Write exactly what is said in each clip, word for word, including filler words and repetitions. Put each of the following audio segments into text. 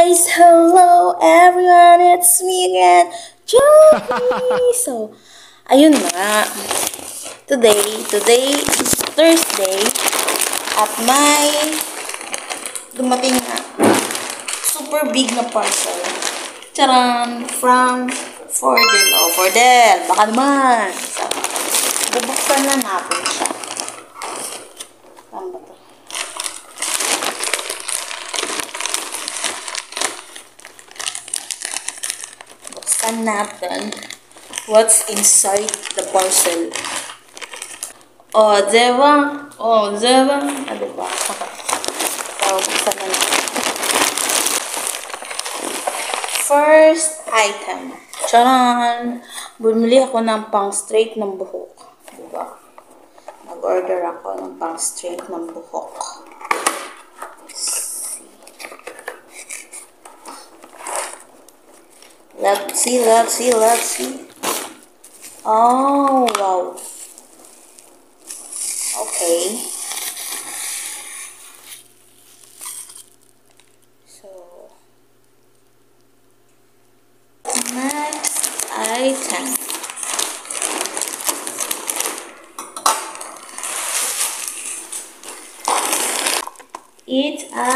guys! Hello everyone! It's me again, Joey! So, ayun nga. Today, today is Thursday at may dumating na super big na parcel. Charan! From Fordel. Oh, Fordel! Baka naman! So, bubuksan na natin siya. Saan ba ito? Buksan natin what's inside the parcel. Oh, diba? Oh, diba? Ah, diba? So, buksan na natin. First item. Charan! Bumili ako ng pang straight ng buhok. Diba? Nag-order ako ng pang straight ng buhok. Let's see, let's see, let's see. Oh, wow. Okay. So, next item. It's a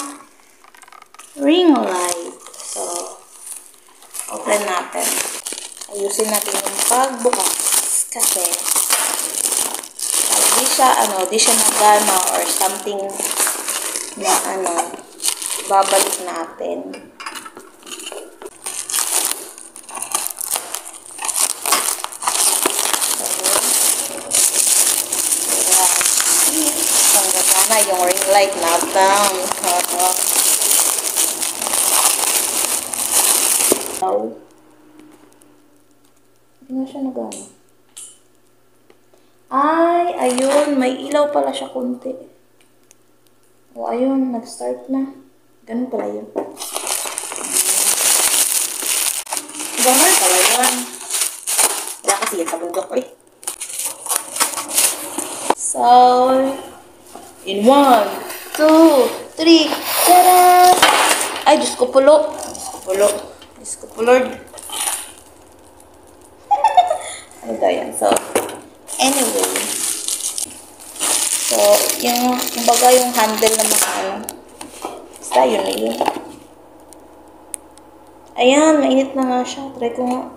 ring light. So, open natin. Ayusin natin yung pagbukas kasi pag di siya, ano, di siya nagana or something na, ano, babalik natin. So, ang gana yung ring light natin. Oh. Hindi nga siya nagana. Ay, ayun. May ilaw pala siya konti. O, ayun. Nag-start na. Ganun pala yun. Ganun pala yun. Wala kasi yan sa bundok ko eh. So, in one, two, three, tada! Ay, Diyos ko pulo. Diyos ko pulo. Diyos ko pulo. Ano ba yan? So, anyway. So, yung, kumbaga yung handle na mga ano. Basta, yun na yun. Ayan, mainit na nga siya. Try ko nga.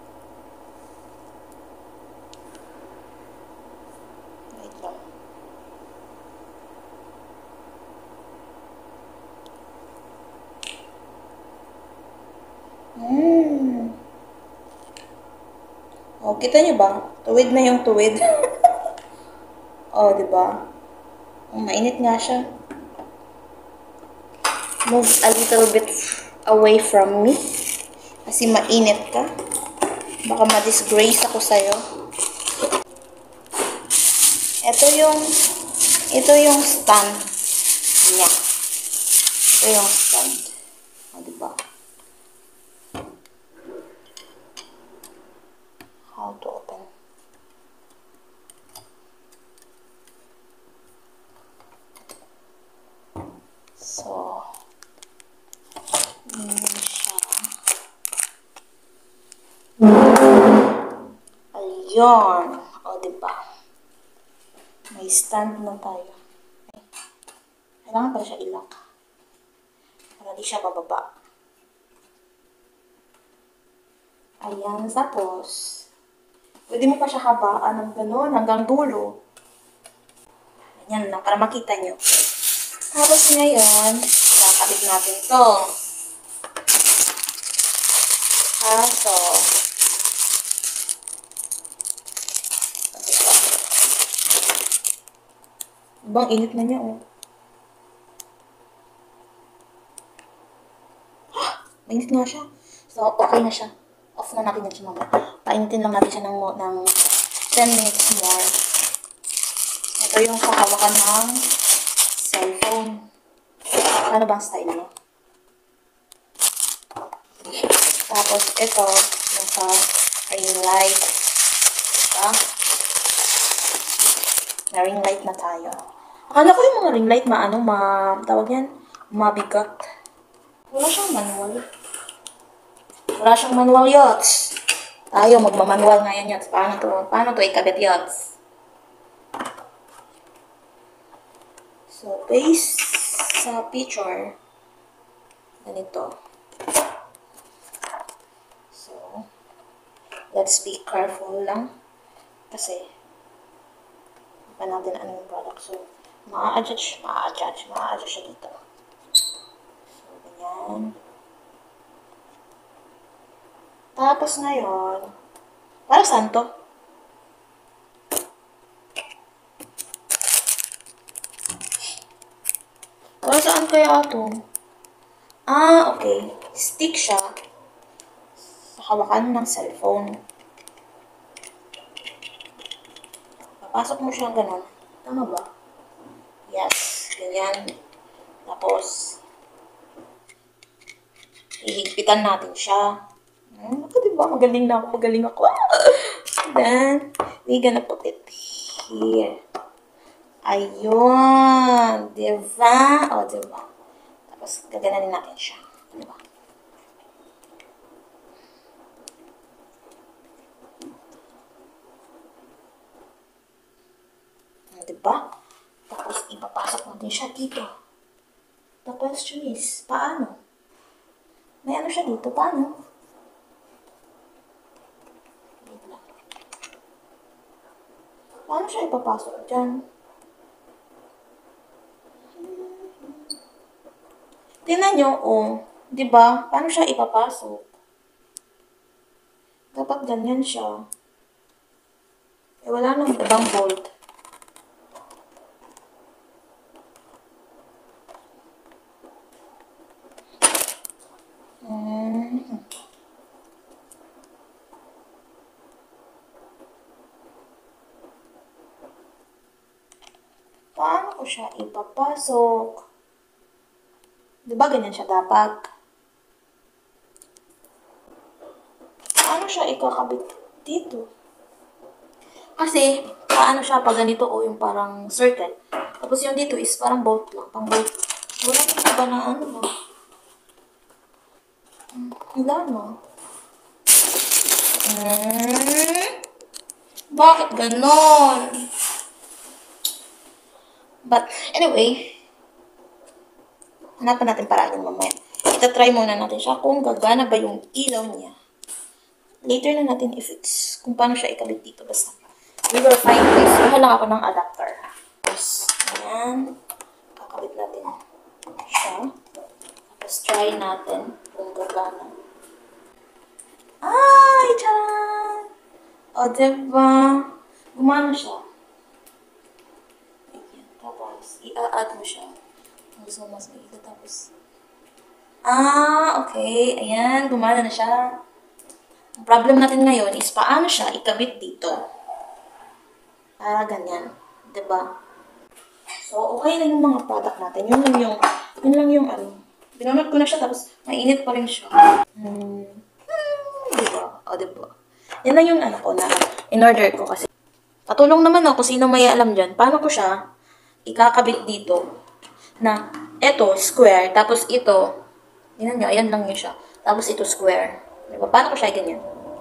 Wait lang. Hmm. Oh, kita nyo ba? Tuwid na yung tuwid. Oh, diba? Oh, mainit nga siya. Move a little bit away from me. Kasi mainit ka. Baka ma-disgrace ako sa'yo. Ito yung, ito yung stand niya. Ito yung stand. Oh, diba? How to open? So, yun siya. Ayun. O, diba? May stand na tayo. Kailangan pala siya ilak. Para di siya bababa. Ayan. Tapos, pwede mo pa siya habaan ng gano'n hanggang dulo. Ganyan lang, para makita nyo. Tapos ngayon, kakabit natin ito. Kaso, ibang init na niya, oh. Mainit nga siya. So, okay na siya. Off na natin yan siya mamaya. Painitin lang natin siya ng, ng ten minutes more. Ito yung kahawakan ng cellphone. Ano bang style mo? Tapos, ito, yung sa ring light. Diba? Na ring light na tayo. Akala ko yung mga ring light, maano, ma, tawag yan, mabigat. Wala siyang manual. Wala siyang manual, yots. Tayo, magmamanual nga yan, yots. Paano to? Paano to ikabit, yots? So, based sa picture, ganito. So, let's be careful lang. Kasi, pa natin ano yung product. So, maa-adjust, maa-adjust, maa-adjust siya dito. So, ganyan. Tapos ngayon, para saan to? Para saan kaya ito? Ah, okay. Stick siya sa hawakan ng cellphone. Papasok mo siya ganun. Tama ba? Yes. Ganyan. Tapos, ihigpitan natin siya. Hmm, ako diba? Magaling na ako. Magaling ako. Then, we're gonna put it here. Ayun. Diba? O, diba? Tapos, gaganin natin siya. Diba? Diba? Tapos, ipapasok natin siya dito. The question is, paano? May ano siya dito? Paano? Paano siya ipapasok dyan? Tingnan nyo, oh. Diba? Paano siya ipapasok? Dapat ganyan siya. Eh, wala nang ibang bolt. Hmm. Paano ko siya ipapasok? Diba ganyan siya dapat? Paano siya ikakabit dito? Kasi, paano siya pag ganito o yung parang circle. Tapos yung dito is parang bolt lang, pang bolt. Wala na ba na ano ba? Wala na. Hmm? Bakit ganon? But, anyway, hanapan natin paraan yung mamaya. Itatry muna natin siya kung gagana ba yung ilaw niya. Later na natin i-fix kung paano siya ikabit dito. Basta, we will find this. Kuha lang ako ng adapter. Tapos, ayan. Kakabit natin siya. Tapos, try natin kung gagana. Ay, charan! O, diba? Gumana siya. Ayan. Tapos, i-add mo siya. Gusto mo mas makita. Tapos, ah, okay. Ayan, gumana na siya. Ang problem natin ngayon is paano siya ikabit dito. Para ganyan. Diba? So, okay na yung mga product natin. Yun lang yung, yun lang yung ano. Binunod ko na siya, tapos mainit pa rin siya. Hmm. Hmm, diba? O, diba? Yan lang yung ano ko na in-order ko kasi. Patulong naman ako kung sino may alam dyan. Paano ko siya ikakabit dito na eto, square, tapos ito, yun nyo, ayan lang yun siya. Tapos ito, square. Diba? Paano ko siya ganyan?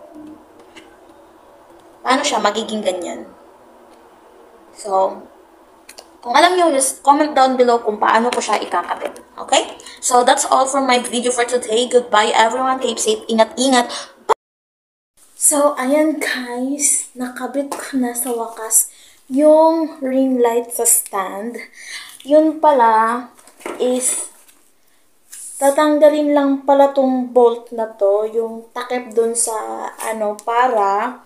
Paano siya magiging ganyan? So, kung alam nyo, just comment down below kung paano ko siya ikakabit. Okay? So, that's all for my video for today. Goodbye, everyone. Keep safe. Ingat-ingat. So, ayan guys. Nakabit ko na sa wakas yung ring light sa stand. Yun pala is tatanggalin lang pala tong bolt na to, yung takip dun sa ano, para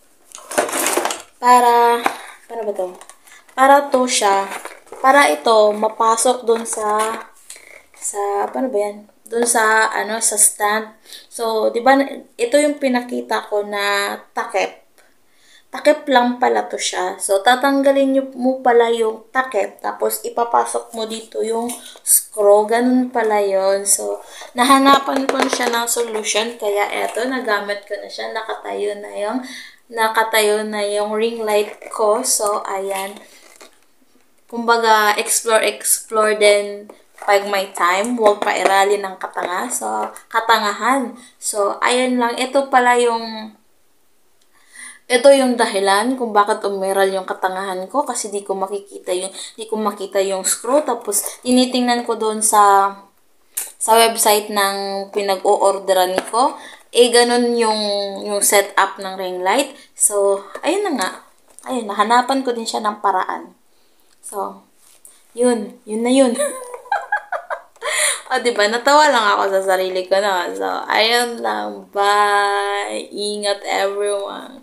para para ba to? Para to siya, para ito mapasok dun sa sa paano ba yan? Dun sa ano, sa stand. So, 'di ba ito yung pinakita ko na takip. Takip lang pala to siya. So, tatanggalin nyo mo pala yung takip. Tapos, ipapasok mo dito yung screw. Ganun pala yon. So, nahanapan ko siya ng solution. Kaya, eto, nagamit ko na siya. Nakatayo na yung, nakatayo na yung ring light ko. So, ayan. Kumbaga, explore, explore din pag may time, huwag pairali ng katanga. So, katangahan. So, ayun lang. Ito pala yung ito yung dahilan kung bakit umiral yung katangahan ko kasi di ko makikita yung di ko makita yung screw, tapos tinitingnan ko doon sa sa website ng pinag-o-orderan ko, eh ganun yung yung setup ng ring light. So, ayun na nga. Ayun, nahanapan ko din siya ng paraan. So, yun, yun na yun. O, diba? Natawa lang ako sa sarili ko na. So, ayun lang. Bye! Ingat everyone!